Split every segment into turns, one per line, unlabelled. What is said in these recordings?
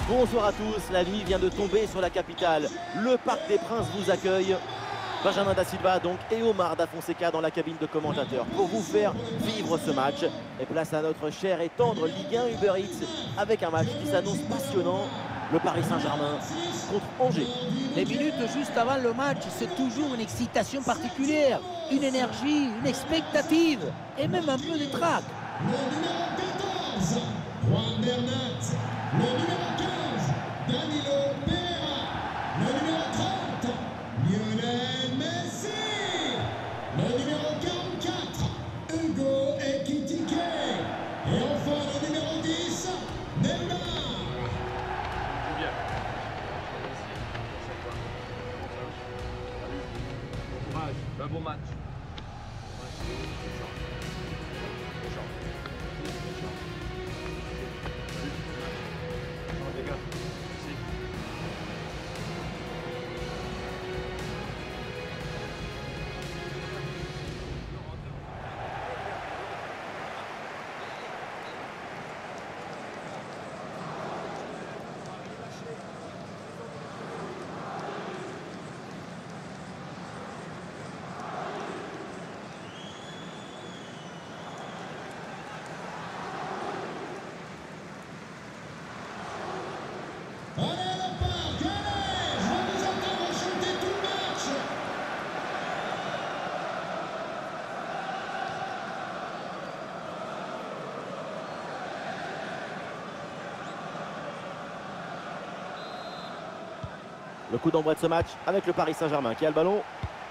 Bonsoir à tous, la nuit vient de tomber sur la capitale. Le Parc des Princes vous accueille. Benjamin Da Silva donc et Omar Da Fonseca dans la cabine de commentateurs pour vous faire vivre ce match. Et place à notre cher et tendre Ligue 1 Uber Eats avec un match qui s'annonce passionnant. Le Paris Saint-Germain contre Angers.
Les minutes juste avant le match, c'est toujours une excitation particulière, une énergie, une expectative et même un peu de trac.
Le numéro 14, Juan Bernat. Le numéro 15, Danilo Pereira. Le numéro 30, Lionel Messi. Le numéro 44, Hugo Ekitike. Et enfin le numéro 10, Neymar.
Un bon match. Les gars,
Allez à la parc, allez, je vais vous entendre chanter tout le match.
Le coup d'envoi de ce match avec le Paris Saint-Germain qui a le ballon.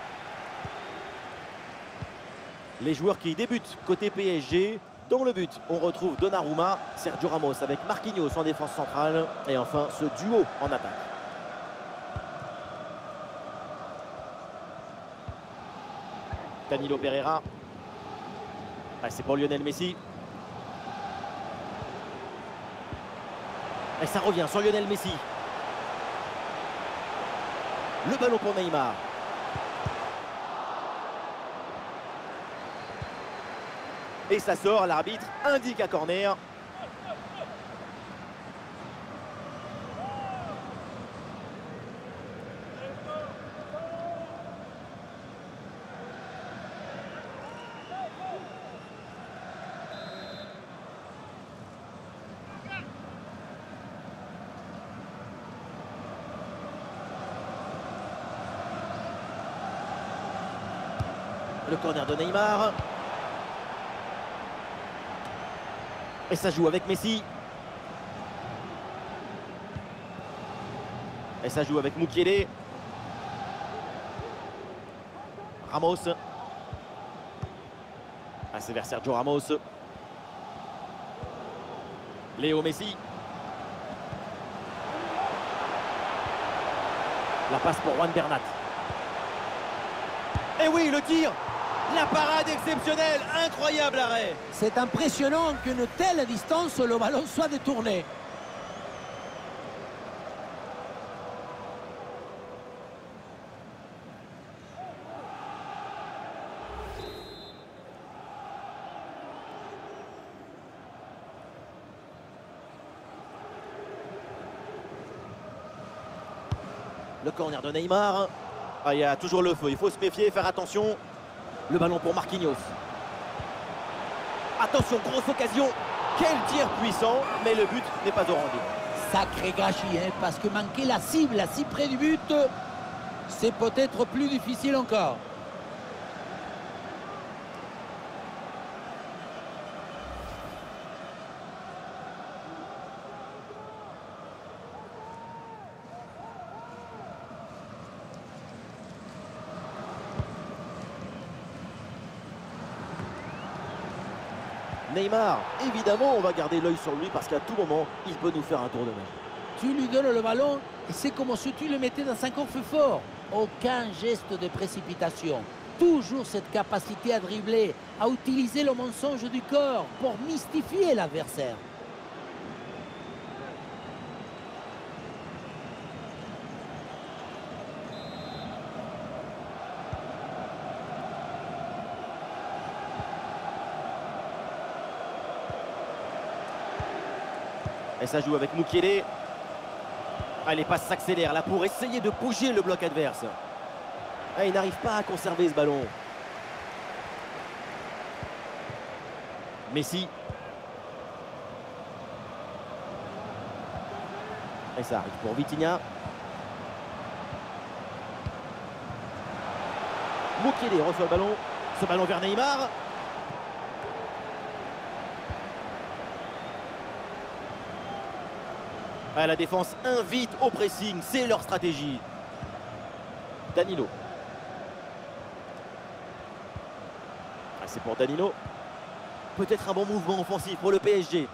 Les joueurs qui débutent côté PSG. Dans le but, on retrouve Donnarumma, Sergio Ramos avec Marquinhos en défense centrale. Et enfin, ce duo en attaque. Danilo Pereira. Ah, c'est pour Lionel Messi. Et ça revient sur Lionel Messi. Le ballon pour Neymar. Et ça sort, l'arbitre indique à corner. Le corner de Neymar. Et ça joue avec Messi. Et ça joue avec Mukiele. Ramos. Ah, c'est vers Sergio Ramos. Léo Messi. La passe pour Juan Bernat. Et oui, le tir. La parade exceptionnelle, incroyable arrêt.
C'est impressionnant qu'une telle distance, le ballon soit détourné.
Le corner de Neymar. Ah, il y a toujours le feu, il faut se méfier, faire attention. Le ballon pour Marquinhos. Attention, grosse occasion. Quel tir puissant, mais le but n'est pas au rendez-vous.
Sacré gâchis, hein, parce que manquer la cible si près du but, c'est peut-être plus difficile encore.
Neymar, évidemment, on va garder l'œil sur lui parce qu'à tout moment, il peut nous faire un tour de main.
Tu lui donnes le ballon et c'est comme si tu le mettais dans un coffre fort. Aucun geste de précipitation. Toujours cette capacité à dribbler, à utiliser le mensonge du corps pour mystifier l'adversaire.
Et ça joue avec Mukiele. Ah, les passes s'accélèrent là pour essayer de bouger le bloc adverse. Ah, il n'arrive pas à conserver ce ballon. Messi. Et ça arrive pour Vitinha. Mukiele reçoit le ballon. Ce ballon vers Neymar. Ah, la défense invite au pressing, c'est leur stratégie. Danilo. Ah, c'est pour Danilo. Peut-être un bon mouvement offensif pour le PSG.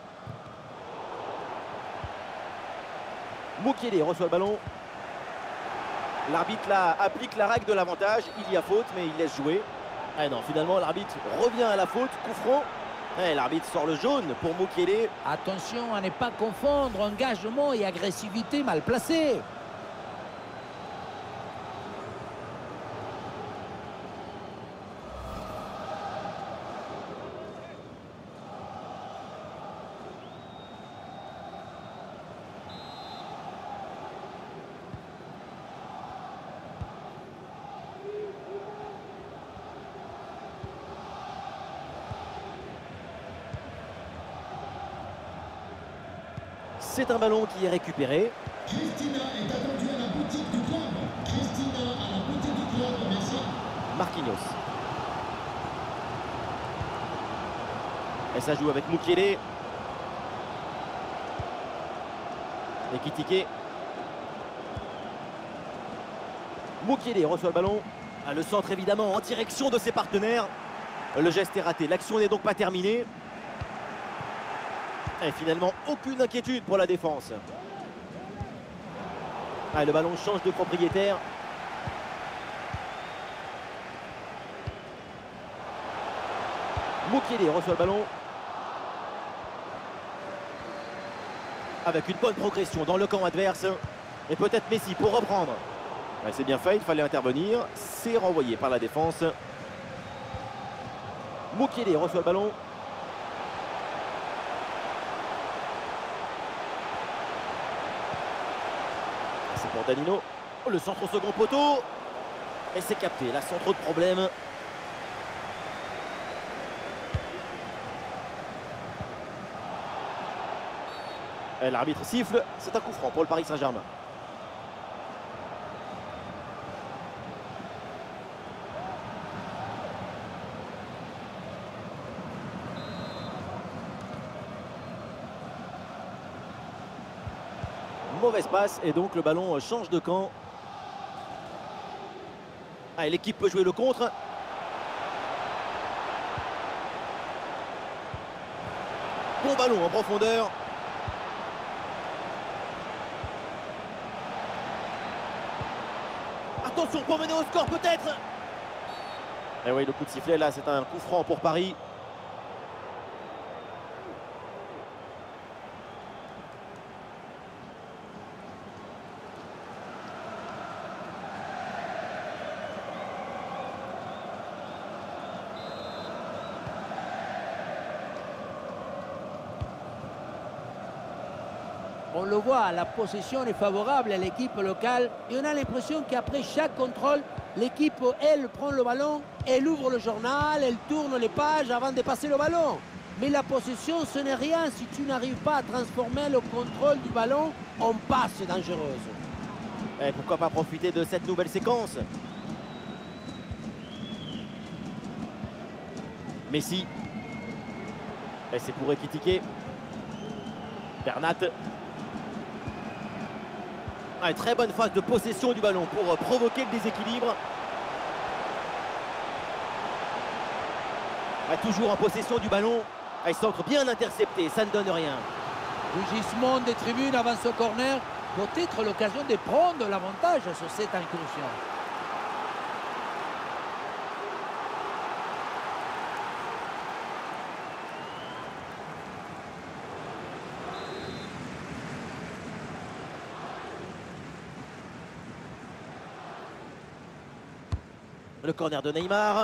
Mukiele reçoit le ballon. L'arbitre là applique la règle de l'avantage. Il y a faute, mais il laisse jouer. Ah non, finalement, l'arbitre revient à la faute. Coup franc. Et l'arbitre sort le jaune pour Mukiele.
Attention à ne pas confondre engagement et agressivité mal placée.
C'est un ballon qui est récupéré.
Christina est attendue à la boutique du club. Christina à la boutique du club, merci.
Marquinhos. Et ça joue avec Mukiele. Ekitike. Mukiele reçoit le ballon. Ah, le centre évidemment en direction de ses partenaires. Le geste est raté. L'action n'est donc pas terminée. Et finalement, aucune inquiétude pour la défense. Ah, le ballon change de propriétaire. Mukiele reçoit le ballon. Avec une bonne progression dans le camp adverse. Et peut-être Messi pour reprendre. Ouais, c'est bien fait, il fallait intervenir. C'est renvoyé par la défense. Mukiele reçoit le ballon. C'est pour Danilo. Oh, le centre au second poteau. Et c'est capté, là sans trop de problèmes. L'arbitre siffle, c'est un coup franc pour le Paris Saint-Germain. Mauvaise passe et donc le ballon change de camp. Ah, l'équipe peut jouer le contre. Bon ballon en profondeur. Attention pour mener au score peut-être. Et oui, le coup de sifflet là, c'est un coup franc pour Paris.
On le voit, la possession est favorable à l'équipe locale et on a l'impression qu'après chaque contrôle, l'équipe, elle, prend le ballon, elle ouvre le journal, elle tourne les pages avant de passer le ballon. Mais la possession, ce n'est rien si tu n'arrives pas à transformer le contrôle du ballon en passe dangereuse.
Et pourquoi pas profiter de cette nouvelle séquence? Messi. Et c'est pour Ekitike. Bernat. Ah, très bonne phase de possession du ballon pour provoquer le déséquilibre. Ah, toujours en possession du ballon. Ah, centre bien intercepté, ça ne donne rien.
Rugissement des tribunes avant ce corner, peut-être l'occasion de prendre l'avantage sur cette incursion.
Le corner de Neymar.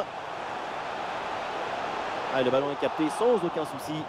Ah, le ballon est capté sans aucun souci.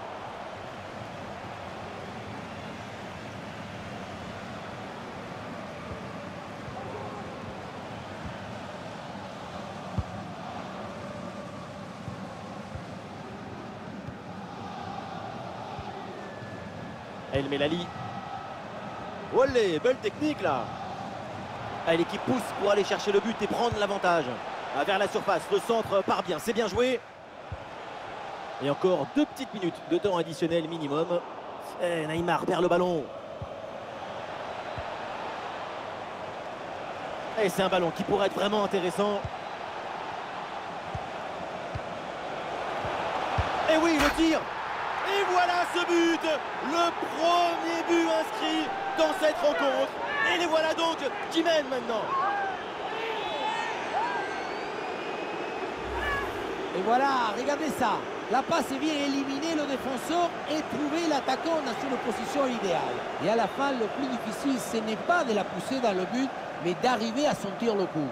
El Melali. Olé, belle technique là. L'équipe pousse pour aller chercher le but et prendre l'avantage. Vers la surface, le centre part bien, c'est bien joué. Et encore 2 petites minutes de temps additionnel minimum. Neymar perd le ballon. Et c'est un ballon qui pourrait être vraiment intéressant. Et oui, le tir. Et voilà ce but. Le premier but inscrit dans cette rencontre. Et les voilà donc qui mènent maintenant.
Et voilà, regardez ça. La passe vient éliminer le défenseur et trouver l'attaquant dans une position idéale. Et à la fin, le plus difficile, ce n'est pas de la pousser dans le but, mais d'arriver à sentir le coup.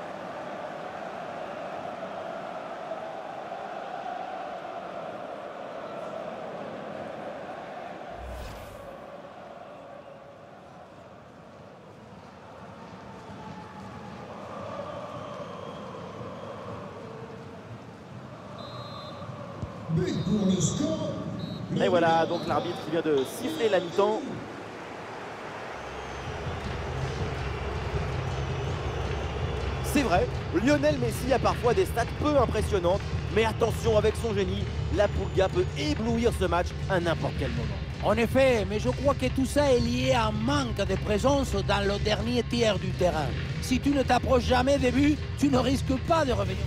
But pour le score.
Et voilà, donc l'arbitre qui vient de siffler la mi-temps. C'est vrai, Lionel Messi a parfois des stats peu impressionnantes, mais attention avec son génie, la Pulga peut éblouir ce match à n'importe quel moment.
En effet, mais je crois que tout ça est lié à un manque de présence dans le dernier tiers du terrain. Si tu ne t'approches jamais des buts, tu ne risques pas de revenir.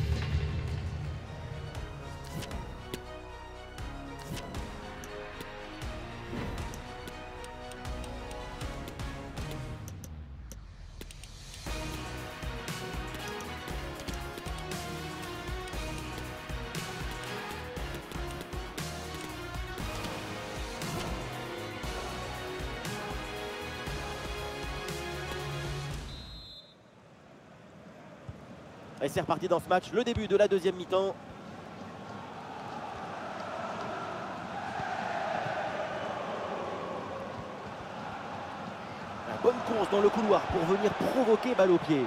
Et c'est reparti dans ce match, le début de la deuxième mi-temps. La bonne course dans le couloir pour venir provoquer balle au pied.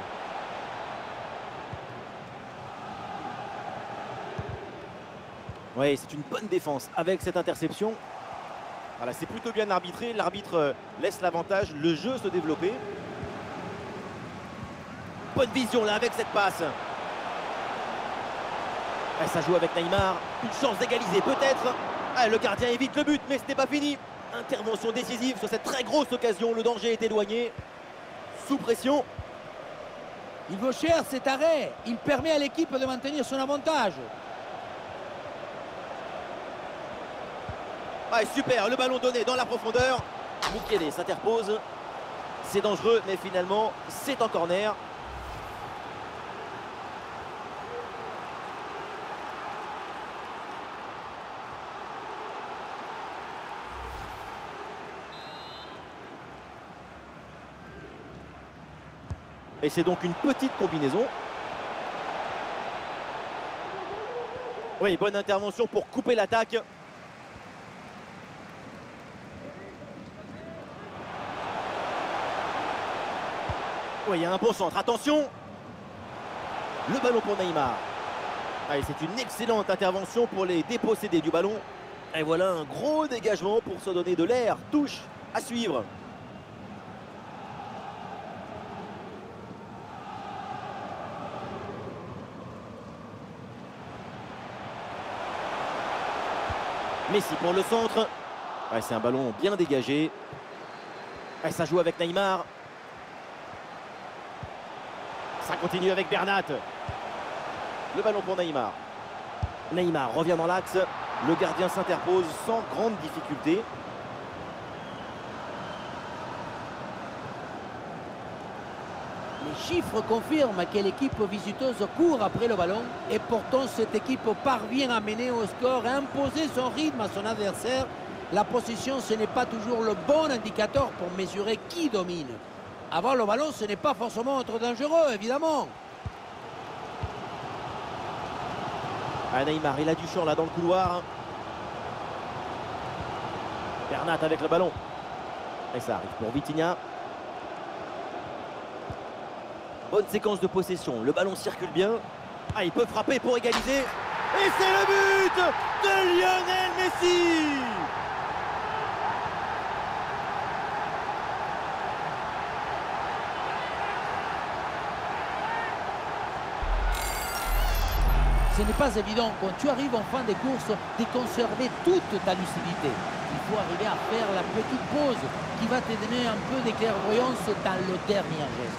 Oui, c'est une bonne défense avec cette interception. Voilà, c'est plutôt bien arbitré. L'arbitre laisse l'avantage, le jeu se développer. Bonne vision là avec cette passe. Et ça joue avec Neymar. Une chance d'égaliser peut-être. Le gardien évite le but, mais ce n'est pas fini. Intervention décisive sur cette très grosse occasion. Le danger est éloigné. Sous pression.
Il vaut cher cet arrêt. Il permet à l'équipe de maintenir son avantage.
Super, le ballon donné dans la profondeur. Mukele s'interpose. C'est dangereux, mais finalement, c'est en corner. Et c'est donc une petite combinaison. Oui, bonne intervention pour couper l'attaque. Oui, il y a un bon centre. Attention. Le ballon pour Neymar. C'est une excellente intervention pour les dépossédés du ballon. Et voilà un gros dégagement pour se donner de l'air. Touche à suivre. Messi pour le centre. C'est un ballon bien dégagé. Ça joue avec Neymar. Ça continue avec Bernat. Le ballon pour Neymar. Neymar revient dans l'axe. Le gardien s'interpose sans grande difficulté.
Les chiffres confirment que l'équipe visiteuse court après le ballon et pourtant cette équipe parvient à mener au score et à imposer son rythme à son adversaire. La possession, ce n'est pas toujours le bon indicateur pour mesurer qui domine. Avoir le ballon, ce n'est pas forcément être dangereux, évidemment.
Neymar, il a du champ là dans le couloir. Bernat avec le ballon. Et ça arrive pour Vitinha. Bonne séquence de possession. Le ballon circule bien. Il peut frapper pour égaliser. Et c'est le but de Lionel Messi.
Ce n'est pas évident quand tu arrives en fin de course de conserver toute ta lucidité. Il faut arriver à faire la petite pause qui va te donner un peu de clairvoyance dans le dernier geste.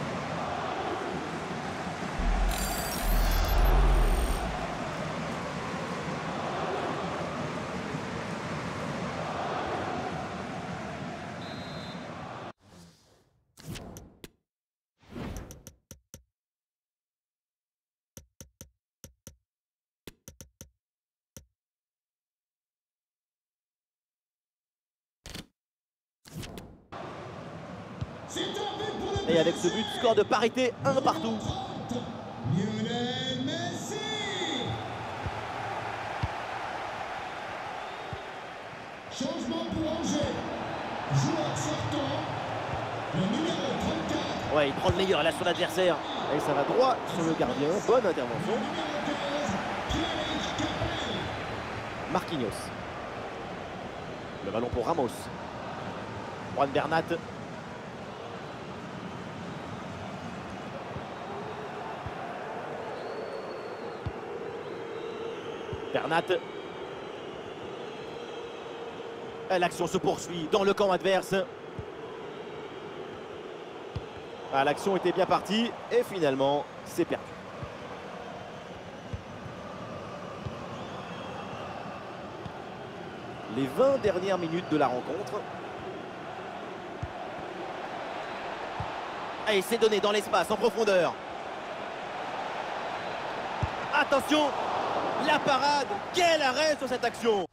Et avec ce but, score de parité, 1 partout.
Lionel Messi. Changement pour Angers. Joueur sortant, le numéro 34.
Ouais, il prend le meilleur là sur l'adversaire. Et ça va droit sur le gardien. Bonne intervention. Marquinhos. Le ballon pour Ramos. Juan Bernat. Bernat. L'action se poursuit dans le camp adverse. L'action était bien partie et finalement c'est perdu. Les 20 dernières minutes de la rencontre. Et c'est donné dans l'espace en profondeur. Attention! La parade, quel arrêt sur cette action!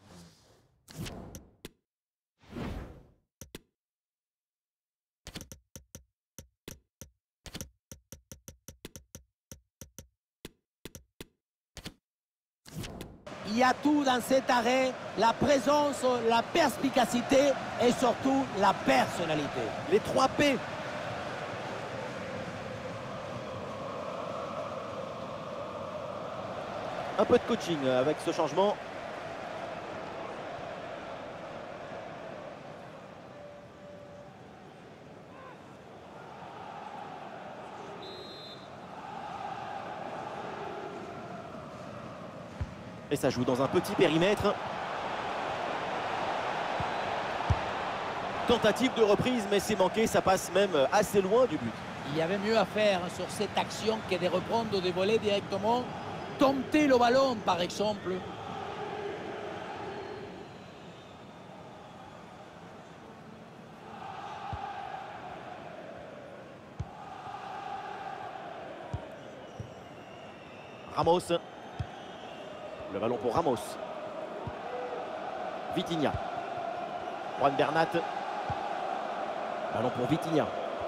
Il y a tout dans cet arrêt, la présence, la perspicacité et surtout la personnalité.
Les 3 P. Un peu de coaching avec ce changement. Et ça joue dans un petit périmètre. Tentative de reprise, mais c'est manqué, ça passe même assez loin du but.
Il y avait mieux à faire sur cette action que de reprendre des volets directement. Dompter le ballon, par exemple.
Ramos. Le ballon pour Ramos. Vitinha. Juan Bernat. Ballon pour Vitinha.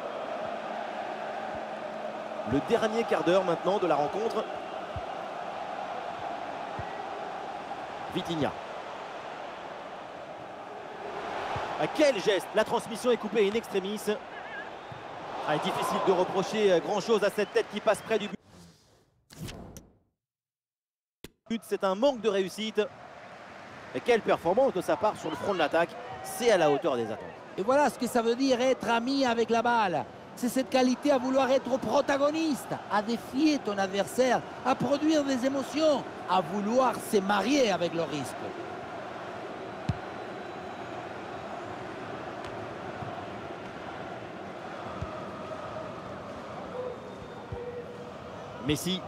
Le dernier quart d'heure maintenant de la rencontre. Vitinha. Quel geste! La transmission est coupée in extremis. Difficile de reprocher grand-chose à cette tête qui passe près du but. C'est un manque de réussite. Et quelle performance de sa part sur le front de l'attaque. C'est à la hauteur des attentes.
Et voilà ce que ça veut dire être ami avec la balle. C'est cette qualité à vouloir être protagoniste, à défier ton adversaire, à produire des émotions, à vouloir se marier avec le risque.
Messi.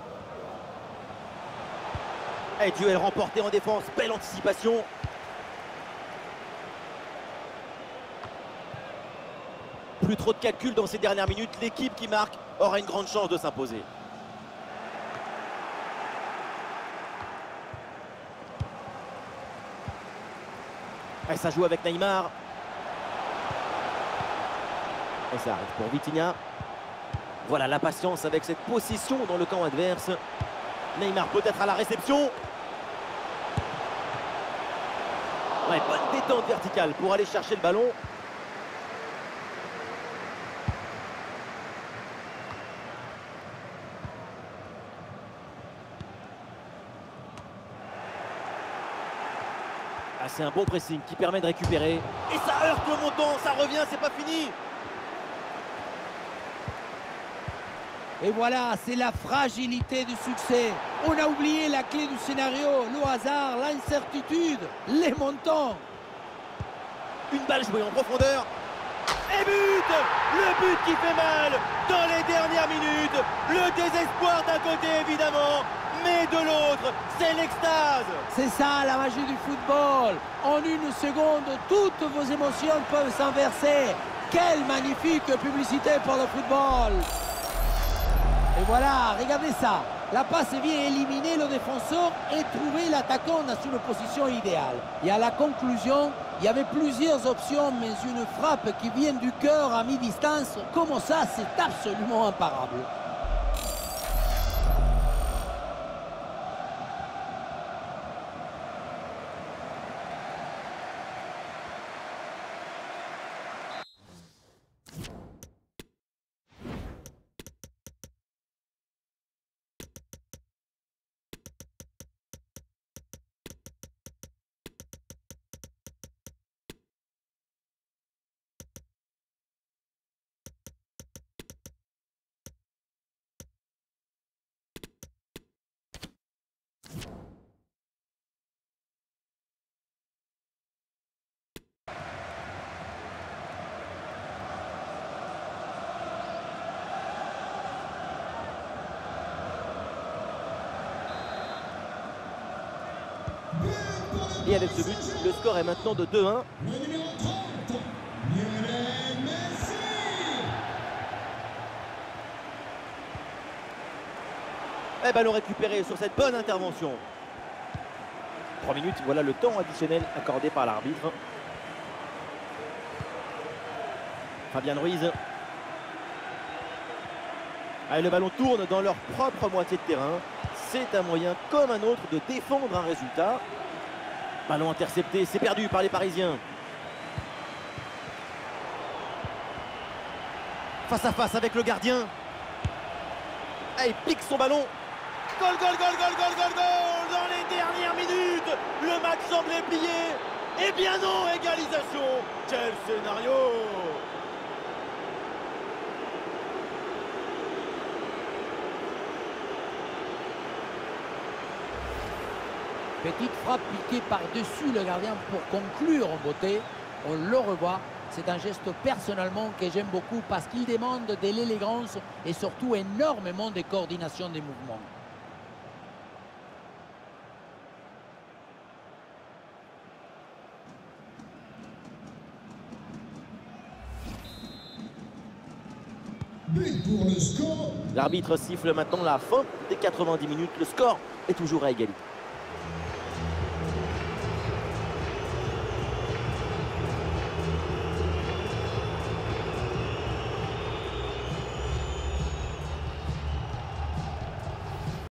Et duel remporté en défense, belle anticipation. Plus trop de calculs dans ces dernières minutes, l'équipe qui marque aura une grande chance de s'imposer. Et ça joue avec Neymar. Et ça arrive pour Vitinha. Voilà la patience avec cette possession dans le camp adverse. Neymar peut-être à la réception. Ouais, bonne détente verticale pour aller chercher le ballon. C'est un bon pressing qui permet de récupérer. Et ça heurte le montant, ça revient, c'est pas fini.
Et voilà, c'est la fragilité du succès. On a oublié la clé du scénario, le hasard, l'incertitude, les montants.
Une balle jouée en profondeur. Et but! Le but qui fait mal dans les dernières minutes. Le désespoir d'un côté évidemment, mais de l'autre, c'est l'extase.
C'est ça la magie du football. En une seconde, toutes vos émotions peuvent s'inverser. Quelle magnifique publicité pour le football! Et voilà, regardez ça. La passe vient éliminer le défenseur et trouver l'attaquant dans une position idéale. Et à la conclusion, il y avait plusieurs options, mais une frappe qui vient du cœur à mi-distance, comme ça, c'est absolument imparable.
Et avec ce but, le score est maintenant de 2-1.
Le numéro 30, Lionel Messi.
Et ballon récupéré sur cette bonne intervention. 3 minutes, voilà le temps additionnel accordé par l'arbitre. Fabien Ruiz. Allez, le ballon tourne dans leur propre moitié de terrain. C'est un moyen comme un autre de défendre un résultat. Ballon intercepté, c'est perdu par les Parisiens. Face à face avec le gardien. Ah, il pique son ballon. Goal, goal, goal, goal, goal, goal, goal. Dans les dernières minutes, le match semblait plié. Eh bien non, égalisation. Quel scénario!
Petite frappe piquée par-dessus le gardien pour conclure en beauté. On le revoit. C'est un geste personnellement que j'aime beaucoup parce qu'il demande de l'élégance et surtout énormément de coordination des mouvements.
But pour le score.
L'arbitre siffle maintenant la fin des 90 minutes. Le score est toujours à égalité.